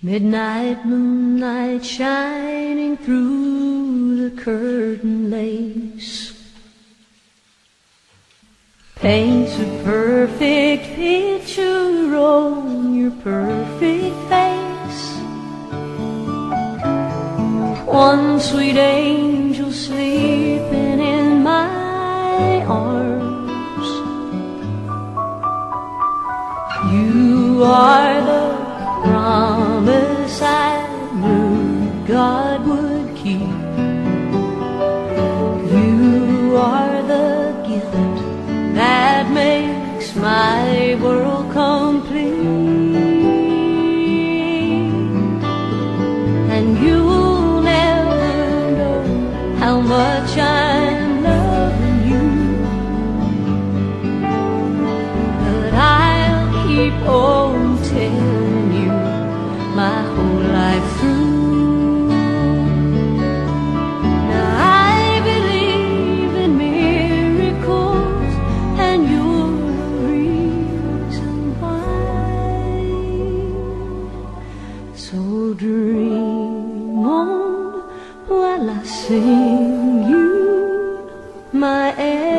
Midnight moonlight shining through the curtain lace paints a perfect picture on your perfect face. One sweet angel sleeping in my arms. You are the promise I knew God would keep. You are the gift that makes my world complete. And you'll never know how much I'm loving you, but I'll keep on telling you my whole life through. Now I believe in miracles, and you're the reason why. So dream on while I sing you my